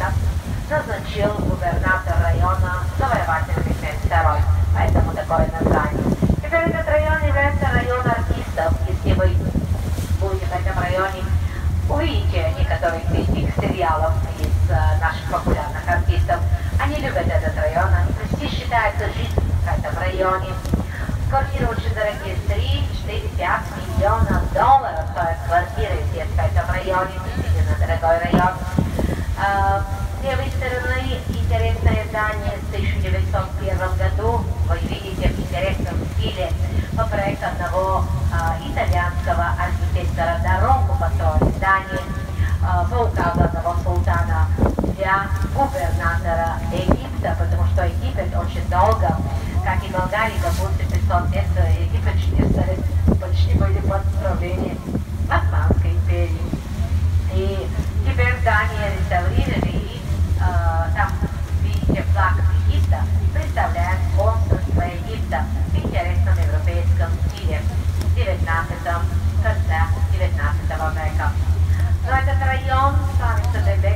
президент назначил губернатор района завоевательный второй, поэтому такое название. Теперь этот район является район артистов. Если вы будете в этом районе, увидите некоторых этих сериалов из наших популярных артистов. Они любят этот район, они почти считаются жизнь в этом районе. Квартиры очень дорогие, 3, 4, 5 миллионов долларов стоят квартиры здесь, в этом районе, действительно дорогой район. С левой стороны интересное здание в 1901 году. Вы видите в интересном стиле по проекту одного итальянского архитектора дорогу построили здание по указу одного султана для губернатора Египта, потому что Египет очень долго, как и Болгария, допустим, 500 лет египетские почти были под управлением Османской империи. И теперь здание реставрировали, и там, видите, флаг Египта представляет консульство Египта в интересном европейском стиле в 19 конце 19 века. Но этот район становится